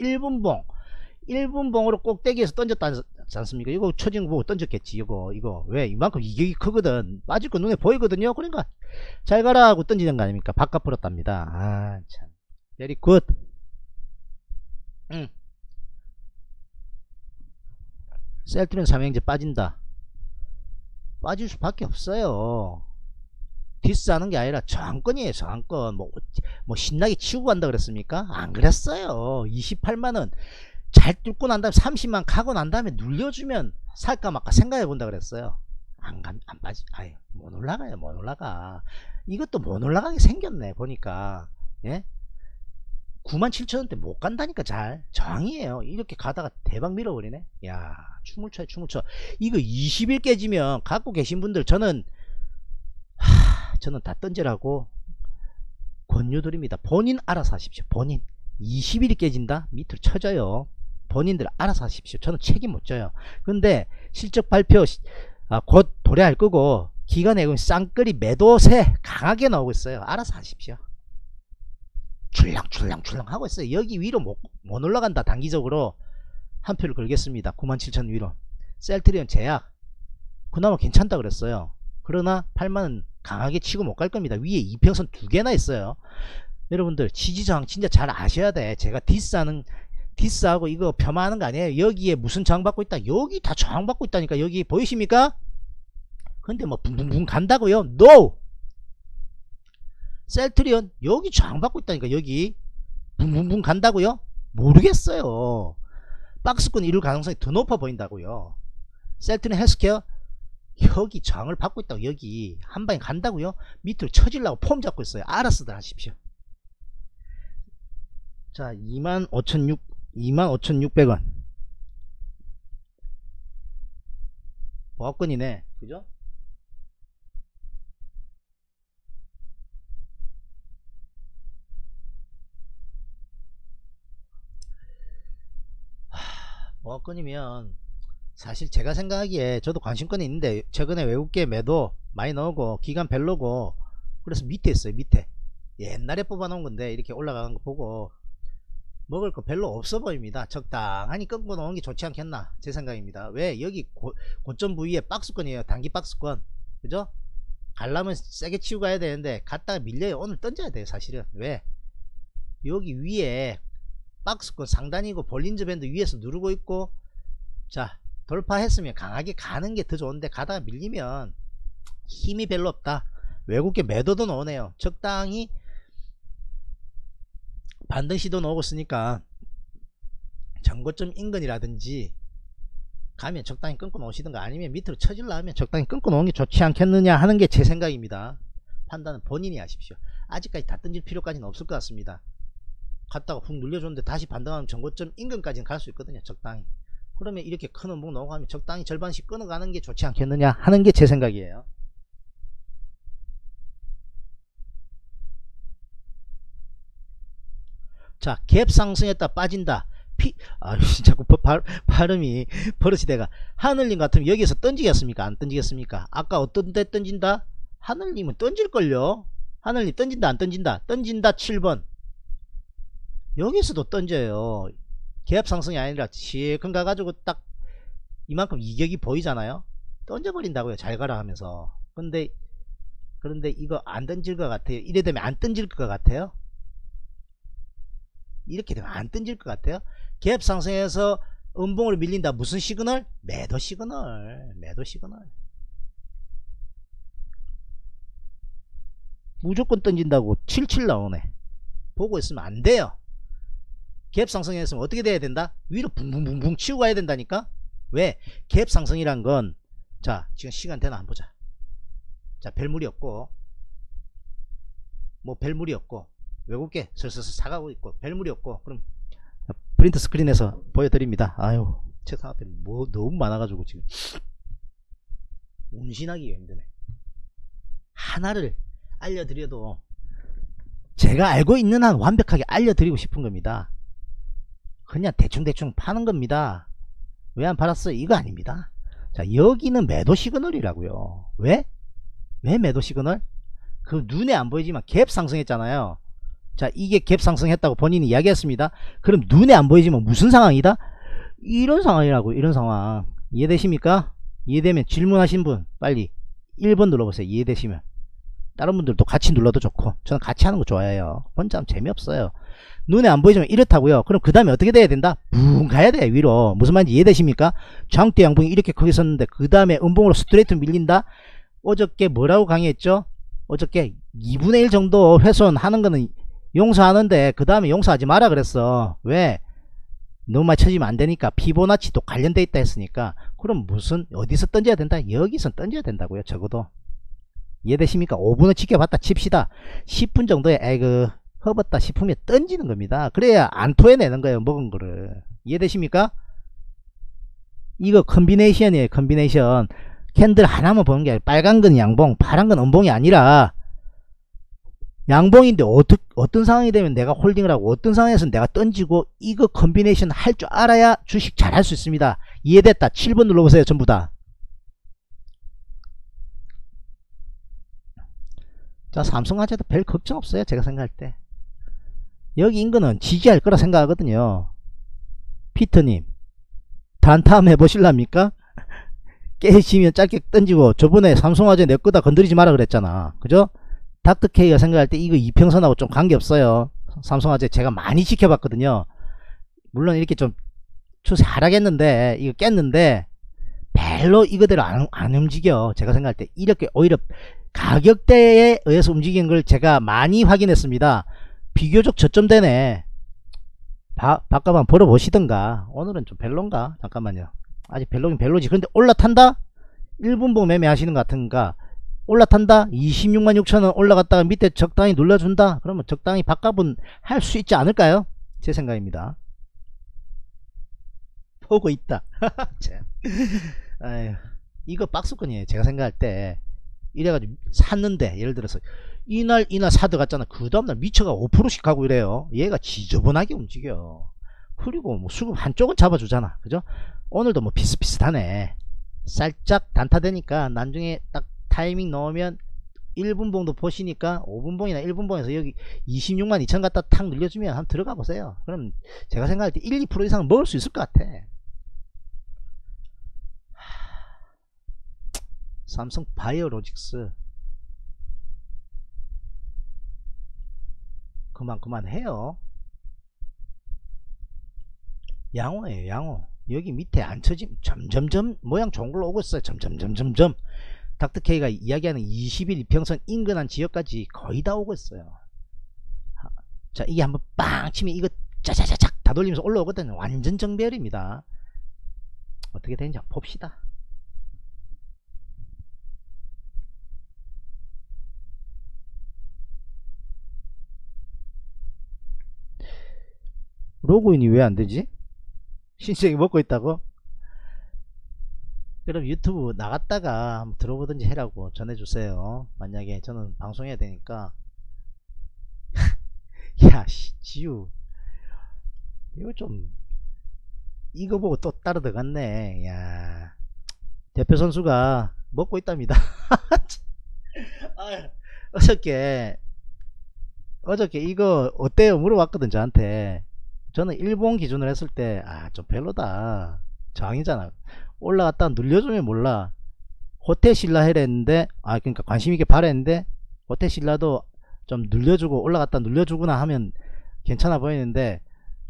1분봉으로 꼭대기에서 던졌지 않습니까? 이거 처진 거 보고 던졌겠지. 이거 왜 이만큼 이격이 크거든. 빠질 거 눈에 보이거든요. 그러니까 잘 가라 하고 던지는 거 아닙니까? 바깥 풀었답니다. 아 참, 베리 굿. 셀트리온 삼형제 빠진다. 빠질 수밖에 없어요. 디스하는 게 아니라 저항권이에요. 저항권. 뭐 신나게 치고 간다 그랬습니까? 안 그랬어요. 28만원 잘 뚫고 난 다음에 30만 가고 난 다음에 눌려주면 살까 말까 생각해 본다 그랬어요. 안 빠지. 아유, 못 올라가요. 못 올라가. 이것도 못 올라가게 생겼네 보니까. 예? 97,000원대 못 간다니까. 잘 저항이에요. 이렇게 가다가 대박 밀어버리네. 야, 춤을 춰요. 이거 20일 깨지면 갖고 계신 분들 저는 다 던지라고 권유드립니다. 본인 알아서 하십시오. 본인 20일이 깨진다? 밑으로 쳐져요. 본인들 알아서 하십시오. 저는 책임 못 져요. 근데 실적 발표 곧 도래할 거고, 기관에 쌍끌이 매도세 강하게 나오고 있어요. 알아서 하십시오. 출렁출렁 하고 있어요. 여기 위로 못 올라간다. 단기적으로 한 표를 걸겠습니다. 97,000 위로. 셀트리온 제약 그나마 괜찮다 그랬어요. 그러나 8만원 강하게 치고 못 갈 겁니다. 위에 이평선 2개나 있어요. 여러분들 지지저항 진짜 잘 아셔야 돼. 제가 디스하고 이거 폄하하는 거 아니에요. 여기에 무슨 저항받고 있다? 여기 다 저항받고 있다니까. 여기 보이십니까? 근데 뭐 붕붕붕 간다고요? NO! 셀트리온 여기 저항받고 있다니까. 여기 붕붕붕 간다고요? 모르겠어요. 박스권 이룰 가능성이 더 높아 보인다고요. 셀트리온 헬스케어 여기 저항을 받고 있다고. 여기 한 방에 간다고요? 밑으로 쳐지려고 폼 잡고 있어요. 알아서들 하십시오. 자, 25,600원 보합권이네. 그죠? 보합권이면 사실 제가 생각하기에 저도 관심권이 있는데 최근에 외국계 매도 많이 나오고 기간별로고, 그래서 밑에 있어요. 밑에 옛날에 뽑아놓은 건데 이렇게 올라가는 거 보고 먹을 거 별로 없어 보입니다. 적당하니 끊고 놓은 게 좋지 않겠나 제 생각입니다. 왜? 여기 고점 부위에 박스권이에요. 단기 박스권, 그죠? 가려면 세게 치고 가야 되는데 갔다가 밀려요. 오늘 던져야 돼요 사실은. 왜? 여기 위에 박스권 상단이고 볼린저 밴드 위에서 누르고 있고, 자 돌파했으면 강하게 가는 게 더 좋은데 가다가 밀리면 힘이 별로 없다. 외국계 매도도 나오네요. 적당히 반등 시도 나오고 있으니까 전고점 인근이라든지 가면 적당히 끊고 놓으시든가, 아니면 밑으로 쳐질라 하면 적당히 끊고 놓은 게 좋지 않겠느냐 하는 게 제 생각입니다. 판단은 본인이 하십시오. 아직까지 다 던질 필요까지는 없을 것 같습니다. 갔다가 훅 눌려줬는데 다시 반등하면 전고점 인근까지는 갈 수 있거든요. 적당히. 그러면 이렇게 큰 음봉 나오고 하면 적당히 절반씩 끊어가는 게 좋지 않겠느냐 하는 게 제 생각이에요. 자, 갭 상승했다 빠진다. 자꾸 발음이 버릇이 돼가. 하늘님 같으면 여기서 던지겠습니까? 안 던지겠습니까? 아까 어떤 데 던진다? 하늘님은 던질걸요? 하늘님 던진다 안 던진다? 던진다 7번. 여기서도 던져요. 갭 상승이 아니라 시큰 가가지고 딱 이만큼 이격이 보이잖아요. 던져버린다고요. 잘 가라 하면서. 그런데 이거 안 던질 것 같아요. 이래 되면 안 던질 것 같아요. 이렇게 되면 안 던질 것 같아요. 갭 상승해서 음봉을 밀린다. 무슨 시그널? 매도 시그널. 매도 시그널. 무조건 던진다고 77 나오네. 보고 있으면 안 돼요. 갭 상승했으면 어떻게 돼야 된다? 위로 붕붕붕붕 치고 가야 된다니까. 왜? 갭 상승이란 건, 자 지금 시간 되나 한번 보자. 자 별무리 없고, 뭐 별무리 없고, 외국계 슬슬 사가고 있고, 별무리 없고, 그럼 프린트 스크린에서 보여드립니다. 아유 책상 앞에 뭐 너무 많아가지고 지금 운신하기가 힘드네. 하나를 알려드려도 제가 알고 있는 한 완벽하게 알려드리고 싶은 겁니다. 그냥 대충대충 파는 겁니다. 왜 안 팔았어요? 이거 아닙니다. 자 여기는 매도 시그널이라고요. 왜? 왜 매도 시그널? 그 눈에 안 보이지만 갭 상승했잖아요. 자 이게 갭 상승했다고 본인이 이야기했습니다. 그럼 눈에 안 보이지만 무슨 상황이다? 이런 상황이라고. 이런 상황. 이해되십니까? 이해되면 질문하신 분 빨리 1번 눌러보세요. 이해되시면. 다른 분들도 같이 눌러도 좋고, 저는 같이 하는 거 좋아해요. 혼자 하면 재미없어요. 눈에 안 보이지만 이렇다고요. 그럼 그 다음에 어떻게 돼야 된다? 붕 가야 돼 위로. 무슨 말인지 이해되십니까? 장대 양봉이 이렇게 크게 섰는데 그 다음에 음봉으로 스트레이트 밀린다. 어저께 뭐라고 강의했죠? 어저께 2분의 1 정도 훼손하는 거는 용서하는데 그 다음에 용서하지 마라 그랬어. 왜? 너무 많이 쳐지면 안 되니까. 피보나치도 관련돼 있다 했으니까. 그럼 무슨 어디서 던져야 된다? 여기서 던져야 된다고요. 적어도. 이해되십니까? 5분을 지켜봤다 칩시다. 10분 정도에 에이그 허벗다 싶으면 던지는 겁니다. 그래야 안 토해내는 거예요. 먹은 거를. 이해되십니까? 이거 컨비네이션이에요. 컨비네이션. 캔들 하나만 보는 게 아니라 빨간 건 양봉, 파란 건 음봉이 아니라 양봉인데 어떤 상황이 되면 내가 홀딩을 하고 어떤 상황에서는 내가 던지고, 이거 컨비네이션 할 줄 알아야 주식 잘 할 수 있습니다. 이해됐다. 7번 눌러보세요. 전부 다. 자 삼성화재도 별 걱정 없어요. 제가 생각할 때 여기 인근은 지지할 거라 생각하거든요. 피터님 단타 한번 해보실랍니까? 깨지면 짧게 던지고, 저번에 삼성화재 내 거다 건드리지 마라 그랬잖아. 그죠? 닥터케이가 생각할 때 이거 이평선하고 좀 관계없어요. 삼성화재 제가 많이 지켜봤거든요. 물론 이렇게 좀 추세 하락했는데 이거 깼는데 별로 이거대로 안 움직여. 제가 생각할 때 이렇게 오히려 가격대에 의해서 움직이는 걸 제가 많이 확인했습니다. 비교적 저점되네. 바깥만 벌어보시던가. 오늘은 좀 별론가? 잠깐만요. 아직 별로긴 별로지. 그런데 올라탄다? 1분봉 매매 하시는 것 같은가? 올라탄다? 26만 6천원 올라갔다가 밑에 적당히 눌러준다? 그러면 적당히 바깥은 할 수 있지 않을까요? 제 생각입니다. 보고 있다. 아유, 이거 박스권이에요. 제가 생각할 때. 이래가지고 샀는데, 예를 들어서 이날 사드 갔잖아. 그 다음날 미쳐가 5%씩 가고 이래요. 얘가 지저분하게 움직여. 그리고 뭐 수급 한쪽은 잡아주잖아. 그죠? 오늘도 뭐 비슷비슷하네. 살짝 단타되니까 나중에 딱 타이밍 넣으면 1분봉도 보시니까 5분봉이나 1분봉에서 여기 26만 2천 갖다 탁 늘려주면 한번 들어가 보세요. 그럼 제가 생각할 때 1, 2% 이상 먹을 수 있을 것 같아. 삼성 바이오로직스 그만해요. 양호예요, 양호. 여기 밑에 안 쳐짐 점점점 모양 좋은 걸로 오고 있어요. 점점점점점 닥터케이가 이야기하는 20일 이평선 인근한 지역까지 거의 다 오고 있어요. 자, 이게 한번 빵 치면 이거 짜자자작 다 돌리면서 올라오거든요. 완전 정배열입니다. 어떻게 되는지 한번 봅시다. 로그인이 왜 안되지? 신청이 먹고 있다고? 그럼 유튜브 나갔다가 한번 들어보든지 해라고 전해주세요. 만약에 저는 방송해야 되니까. 야 지우 이거 좀 이거 보고 또 따로 들어갔네. 야 대표 선수가 먹고 있답니다. 어저께 이거 어때요 물어봤거든 저한테. 저는 일본 기준으로 했을 때 좀 별로다 저항이잖아. 올라갔다 눌려주면 몰라. 호텔신라 해라 했는데 그러니까 관심있게 바라 했는데 호텔신라도 좀 눌려주고 올라갔다 눌려주구나 하면 괜찮아 보이는데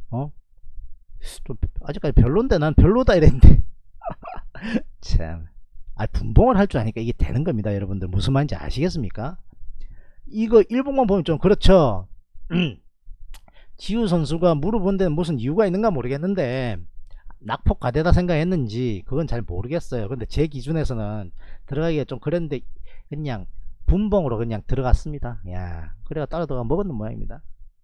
좀 아직까지 별론데 난 별로다 이랬는데 참 분봉을 할 줄 아니까 이게 되는 겁니다. 여러분들 무슨 말인지 아시겠습니까? 이거 일봉만 보면 좀 그렇죠. 지우 선수가 물어본 데는 무슨 이유가 있는가 모르겠는데 낙폭 과대다 생각했는지 그건 잘 모르겠어요. 근데 제 기준에서는 들어가기가 좀 그랬는데 그냥 분봉으로 그냥 들어갔습니다. 야 그래가 따라 들어가 먹었는 모양입니다.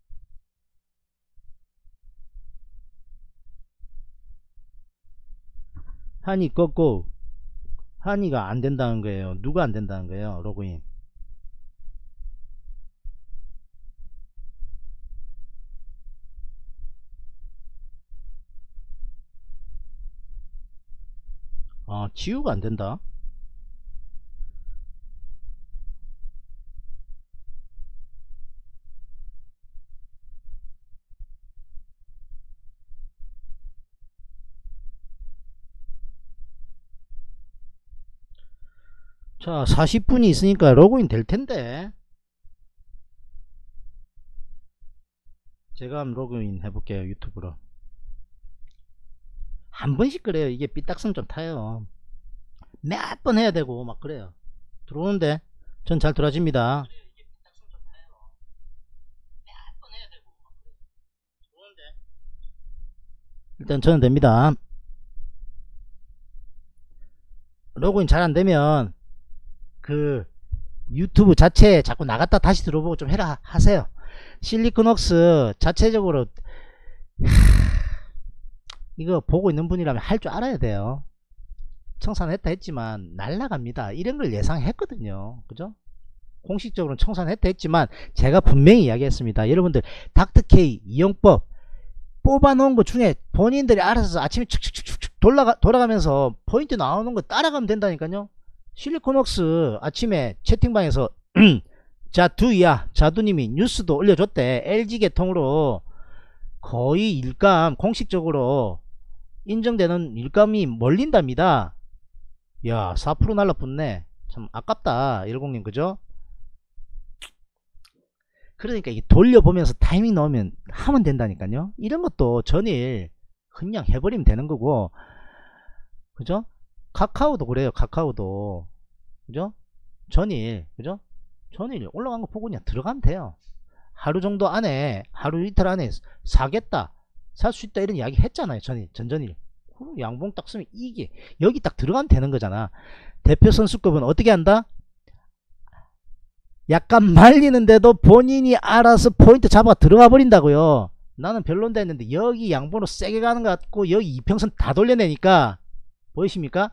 한이 꺾고 한이가 안 된다는 거예요. 누가 안 된다는 거예요? 로그인. 지우가 안 된다. 자 40분이 있으니까 로그인 될 텐데 제가 한번 로그인 해볼게요. 유튜브로 한 번씩 그래요. 이게 삐딱선 좀 타요. 몇 번 해야 되고 막 그래요. 들어오는데 전 잘 들어집니다. 일단 저는 됩니다. 로그인 잘 안되면 그 유튜브 자체에 자꾸 나갔다 다시 들어보고 좀 해라 하세요. 실리콘웍스 자체적으로 이거 보고 있는 분이라면 할 줄 알아야 돼요. 청산했다 했지만 날라갑니다. 이런 걸 예상했거든요. 그죠? 공식적으로는 청산했다 했지만 제가 분명히 이야기했습니다. 여러분들 닥터케이 이용법 뽑아놓은 것 중에 본인들이 알아서 아침에 축축축축 돌아가면서 포인트 나오는 거 따라가면 된다니까요. 실리콘웍스 아침에 채팅방에서 자두님이 뉴스도 올려줬대. LG 계통으로 거의 일감 공식적으로 인정되는 일감이 몰린답니다. 야 4% 날라붙네. 참 아깝다 106님 그죠? 그러니까 이게 돌려보면서 타이밍 넣으면 하면 된다니까요. 이런 것도 전일 그냥 해버리면 되는 거고 그죠? 카카오도 그래요. 카카오도 그죠? 전일 그죠? 전일 올라간 거 보고 그냥 들어가면 돼요. 하루 정도 안에 하루 이틀 안에 사겠다 살 수 있다 이런 이야기 했잖아요. 전전일 양봉 딱 쓰면 이게 여기 딱 들어가면 되는 거잖아. 대표 선수급은 어떻게 한다? 약간 말리는데도 본인이 알아서 포인트 잡아 들어가 버린다고요. 나는 별론데 했는데 여기 양봉으로 세게 가는 것 같고 여기 이평선 다 돌려내니까 보이십니까?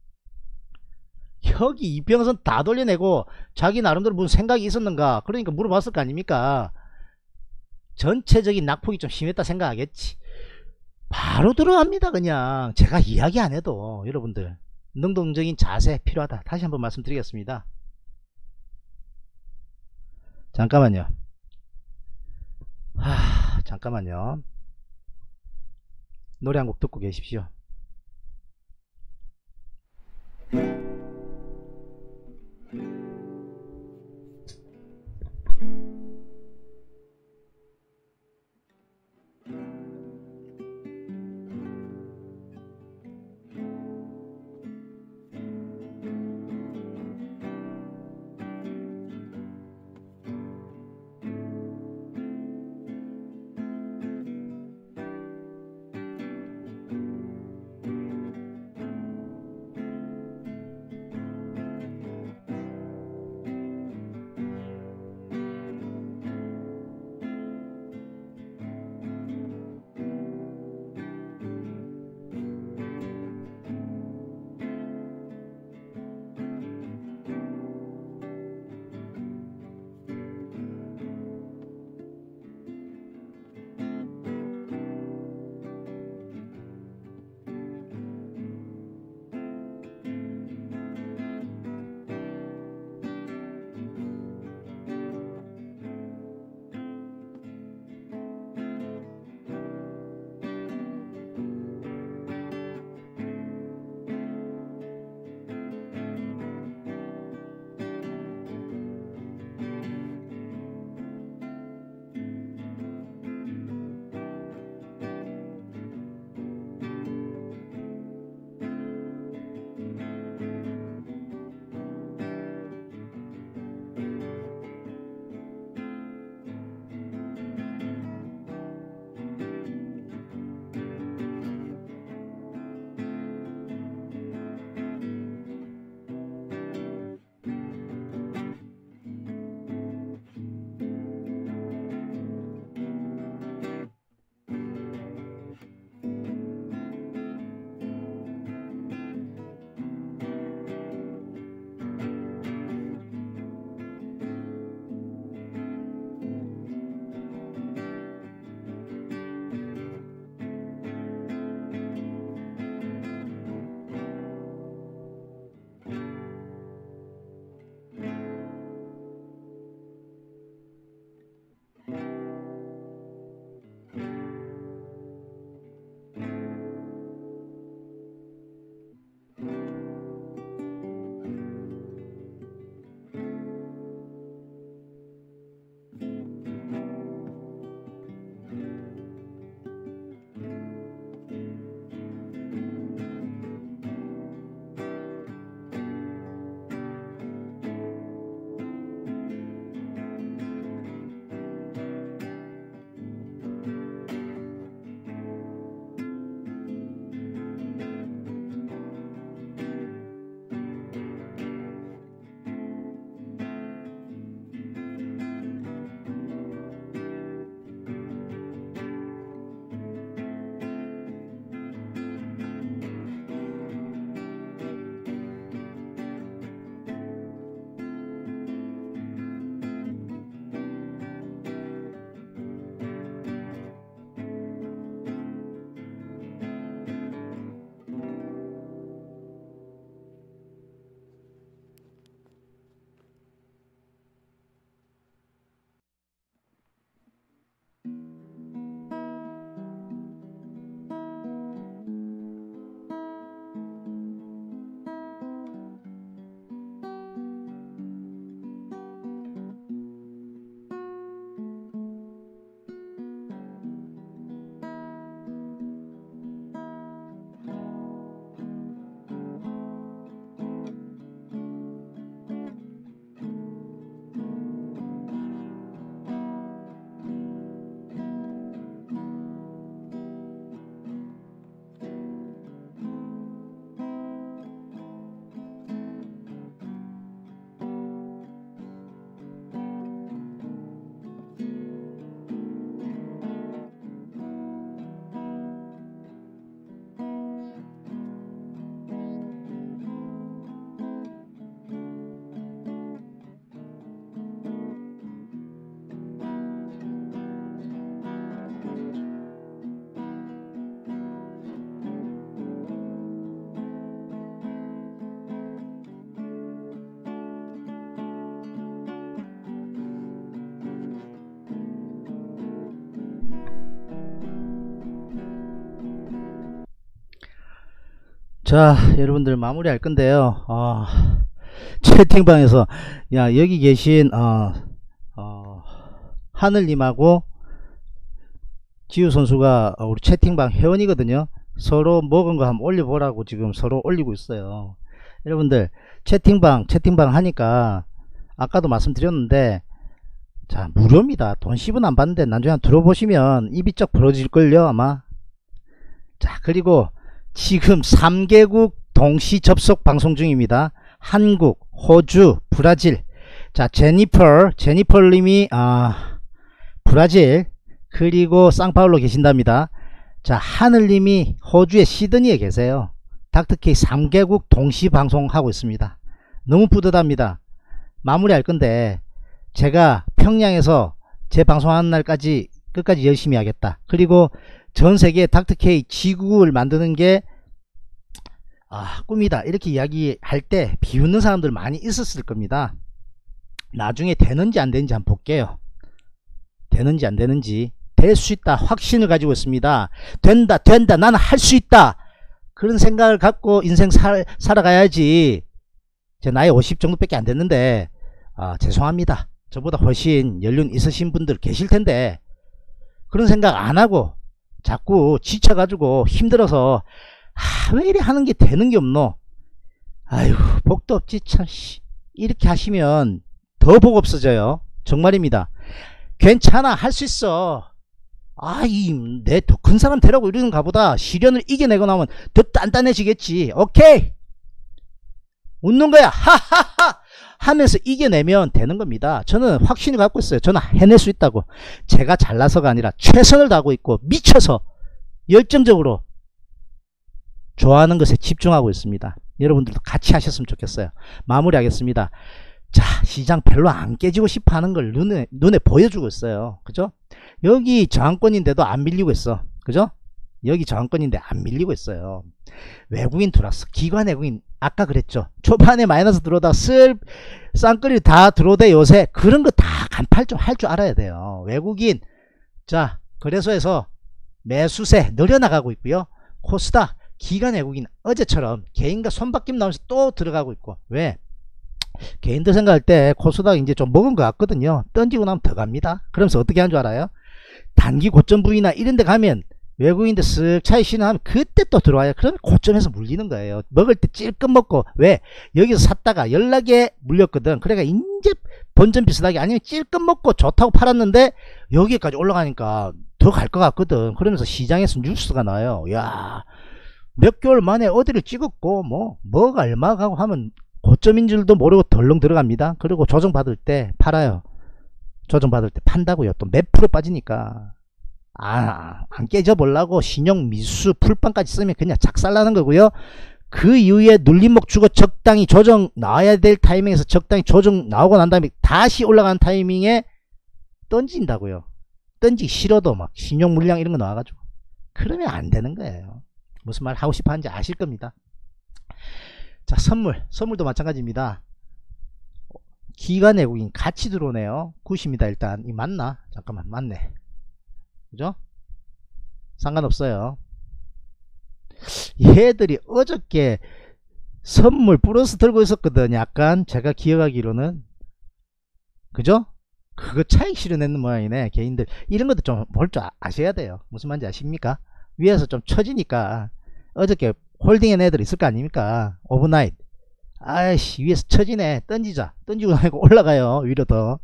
여기 이평선 다 돌려내고 자기 나름대로 무슨 생각이 있었는가 그러니까 물어봤을 거 아닙니까? 전체적인 낙폭이 좀 심했다 생각하겠지. 바로 들어갑니다. 그냥 제가 이야기 안 해도 여러분들 능동적인 자세 필요하다 다시 한번 말씀드리겠습니다. 잠깐만요. 잠깐만요. 노래 한 곡 듣고 계십시오. 자, 여러분들 마무리할 건데요. 채팅방에서 야 여기 계신 하늘님하고 지우 선수가 우리 채팅방 회원이거든요. 서로 먹은 거 한번 올려보라고 지금 서로 올리고 있어요. 여러분들 채팅방 하니까 아까도 말씀드렸는데 자 무료입니다. 돈 10원 안 받는데 나중에 한번 들어보시면 입이 쩍 벌어질걸요 아마. 자 그리고 지금 3개국 동시 접속 방송 중입니다. 한국, 호주, 브라질. 자 제니퍼 님이 브라질 그리고 상파울로 계신답니다. 자 하늘님이 호주의 시드니에 계세요. 닥터케이 3개국 동시 방송하고 있습니다. 너무 뿌듯합니다. 마무리할 건데 제가 평양에서 제 방송하는 날까지 끝까지 열심히 하겠다. 그리고 전세계 닥터케이 지국을 만드는 게 꿈이다 이렇게 이야기할 때 비웃는 사람들 많이 있었을 겁니다. 나중에 되는지 안 되는지 한번 볼게요. 되는지 안 되는지. 될 수 있다 확신을 가지고 있습니다. 된다 나는 할 수 있다 그런 생각을 갖고 인생 살아가야지. 제 나이 50 정도밖에 안 됐는데 죄송합니다. 저보다 훨씬 연륜 있으신 분들 계실 텐데 그런 생각 안 하고 자꾸 지쳐가지고 힘들어서 왜 이래 하는 게 되는 게 없노. 아이고 복도 없지 참. 이렇게 하시면 더 복 없어져요. 정말입니다. 괜찮아 할 수 있어. 내 더 큰 사람 되라고 이러는가 보다. 시련을 이겨내고 나면 더 단단해지겠지. 오케이 웃는 거야 하하하 하면서 이겨내면 되는 겁니다. 저는 확신을 갖고 있어요. 저는 해낼 수 있다고. 제가 잘나서가 아니라 최선을 다하고 있고 미쳐서 열정적으로 좋아하는 것에 집중하고 있습니다. 여러분들도 같이 하셨으면 좋겠어요. 마무리하겠습니다. 자 시장 별로 안 깨지고 싶어 하는 걸 눈에 보여주고 있어요. 그죠? 여기 저항권인데도 안 밀리고 있어. 그죠? 여기 저항권인데 안 밀리고 있어요. 외국인 들어왔어. 기관 외국인 아까 그랬죠. 초반에 마이너스 들어오다 쌍끌이 다 들어오대 요새. 그런 거 다 간팔 좀 할 줄 알아야 돼요. 외국인 자 거래소에서 매수세 늘려나가고 있고요. 코스닥 기관 외국인 어제처럼 개인과 손바뀜 나오면서 또 들어가고 있고. 왜? 개인들 생각할 때 코스닥 이제 좀 먹은 것 같거든요. 던지고 나면 더 갑니다. 그러면서 어떻게 하는 줄 알아요? 단기 고점 부위나 이런 데 가면 외국인들 쓱 차이 신호하면 그때 또 들어와요. 그러면 고점에서 물리는 거예요. 먹을 때 찔끔 먹고. 왜? 여기서 샀다가 연락에 물렸거든. 그러니까 이제 본전 비슷하게 아니면 찔끔 먹고 좋다고 팔았는데 여기까지 올라가니까 더 갈 것 같거든. 그러면서 시장에서 뉴스가 나요. 야 몇 개월 만에 어디를 찍었고 뭐가 얼마 가고 하면 고점인 줄도 모르고 덜렁 들어갑니다. 그리고 조정받을 때 팔아요. 조정받을 때 판다고요. 또 몇 프로 빠지니까. 안 깨져보려고 신용 미수 풀빵까지 쓰면 그냥 작살나는 거고요. 그 이후에 눌림목 주고 적당히 조정 나와야 될 타이밍에서 적당히 조정 나오고 난 다음에 다시 올라가는 타이밍에 던진다고요. 던지기 싫어도 막 신용 물량 이런 거 나와가지고. 그러면 안 되는 거예요. 무슨 말 하고 싶어 하는지 아실 겁니다. 자 선물도 마찬가지입니다. 기관 외국인 같이 들어오네요. 굿입니다. 일단 이 맞나? 잠깐만 맞네. 그죠? 상관없어요. 얘들이 어저께 선물 플러스 들고 있었거든. 약간 제가 기억하기로는. 그죠? 그거 차익 실현했는 모양이네. 개인들 이런 것도 좀 볼 줄 아셔야 돼요. 무슨 말인지 아십니까? 위에서 좀 처지니까 어저께 홀딩한 애들 있을 거 아닙니까? 오버나잇 아이씨 위에서 처지네. 던지자. 던지고 나니까 올라가요. 위로 더.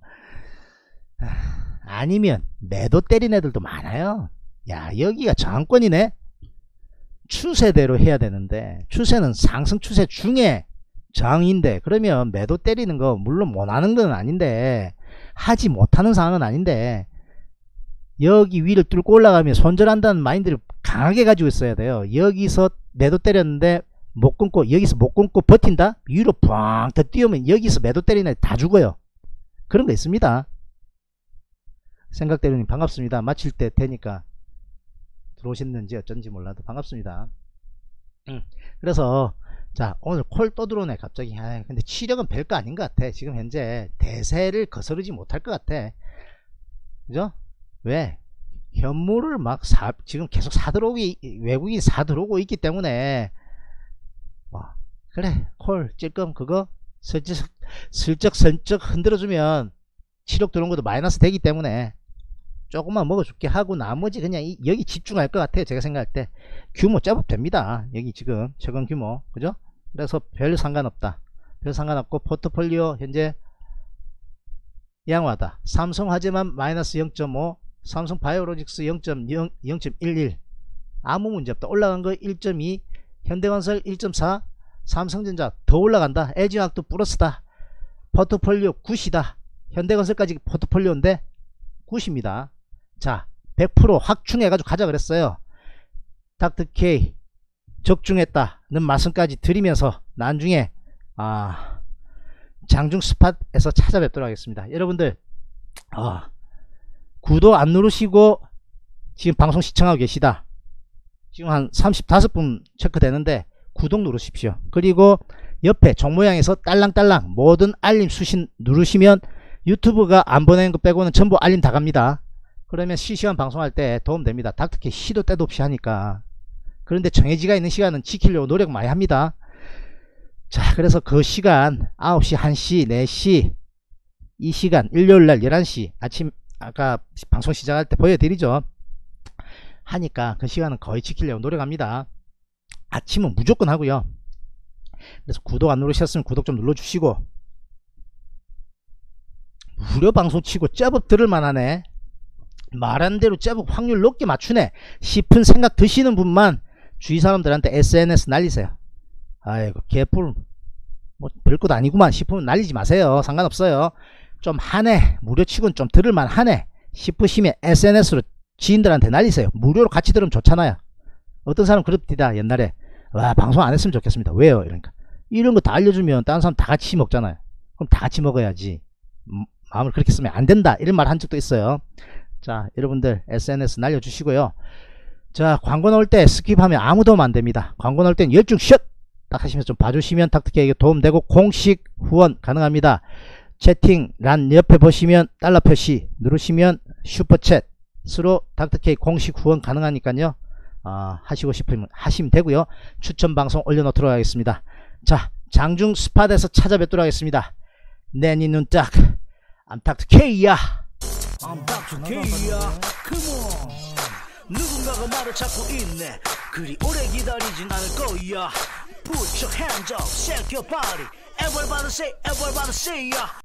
아니면 매도 때린 애들도 많아요. 야 여기가 저항권이네. 추세대로 해야 되는데 추세는 상승 추세 중에 저항인데 그러면 매도 때리는 거 물론 못하는 건 아닌데 하지 못하는 상황은 아닌데 여기 위를 뚫고 올라가면 손절한다는 마인드를 강하게 가지고 있어야 돼요. 여기서 매도 때렸는데 못 끊고 여기서 못 끊고 버틴다? 위로 팡 더 띄우면 여기서 매도 때리는 애 다 죽어요. 그런 거 있습니다. 생각대로님 반갑습니다. 마칠 때 되니까 들어오셨는지 어쩐지 몰라도 반갑습니다. 그래서 자 오늘 콜 또 들어오네 갑자기. 근데 치력은 별거 아닌 것 같아. 지금 현재 대세를 거스르지 못할 것 같아. 그죠? 왜? 현물을 막 지금 계속 사들어오기 외국인이 사들어오고 있기 때문에 그래 콜 찔끔 그거 슬쩍 흔들어주면 7억 들어온 것도 마이너스 되기 때문에 조금만 먹어줄게 하고 나머지 그냥 여기 집중할 것 같아요. 제가 생각할 때 규모 제법 됩니다. 여기 지금 최근 규모 그죠? 그래서 별 상관없다. 별 상관없고 포트폴리오 현재 양호하다. 삼성화재만 마이너스 0.5, 삼성바이오로직스 0.11 아무 문제없다. 올라간 거 1.2, 현대건설 1.4, 삼성전자 더 올라간다. LG화학도 플러스다. 포트폴리오 굿이다. 현대건설까지 포트폴리오인데 굿입니다. 자 100% 확충해가지고 가자 그랬어요. 닥터케이 적중했다는 말씀까지 드리면서 나중에 장중 스팟에서 찾아뵙도록 하겠습니다. 여러분들 구독 안 누르시고 지금 방송 시청하고 계시다. 지금 한 35분 체크되는데 구독 누르십시오. 그리고 옆에 종 모양에서 딸랑딸랑 모든 알림 수신 누르시면 유튜브가 안 보내는 거 빼고는 전부 알림 다 갑니다. 그러면 실시간 방송할 때 도움됩니다. 닥터케이 시도 때도 없이 하니까. 그런데 정해지가 있는 시간은 지키려고 노력 많이 합니다. 자 그래서 그 시간 9시 1시 4시 이 시간 일요일날 11시 아침 아까 방송 시작할 때 보여드리죠. 하니까 그 시간은 거의 지키려고 노력합니다. 아침은 무조건 하고요. 그래서 구독 안 누르셨으면 구독 좀 눌러주시고 무료 방송 치고 제법 들을만하네. 말한 대로 제법 확률 높게 맞추네 싶은 생각 드시는 분만 주위 사람들한테 SNS 날리세요. 아이고 개뿔 뭐 별것 아니구만 싶으면 날리지 마세요. 상관없어요. 좀 하네 무료 치고는 좀 들을만 하네 싶으시면 SNS로 지인들한테 날리세요. 무료로 같이 들으면 좋잖아요. 어떤 사람 그럽디다 옛날에 와 방송 안 했으면 좋겠습니다. 왜요? 이러니까 이런 거 다 알려주면 다른 사람 다 같이 먹잖아요. 그럼 다 같이 먹어야지. 마음을 그렇게 쓰면 안 된다 이런 말 한 적도 있어요. 자 여러분들 SNS 날려주시고요. 자 광고 나올 때 스킵하면 아무 도움 안 됩니다. 광고 나올 땐 열중 슛 딱 하시면서 좀 봐주시면 닥터케이에게 도움되고 공식 후원 가능합니다. 채팅란 옆에 보시면 달러 표시 누르시면 슈퍼챗으로 닥터케이 공식 후원 가능하니까요. 하시고 싶으면 하시면 되고요. 추천 방송 올려놓도록 하겠습니다. 자 장중 스팟에서 찾아뵙도록 하겠습니다. 내 눈딱 I'm 닥터케이야. I'm 닥터케이야. Come on. 누군가가 말을 찾고 있네. 그리 오래 기다리진 않을 거야. Put your hands up, shake your body. Everybody say, everybody say, yeah.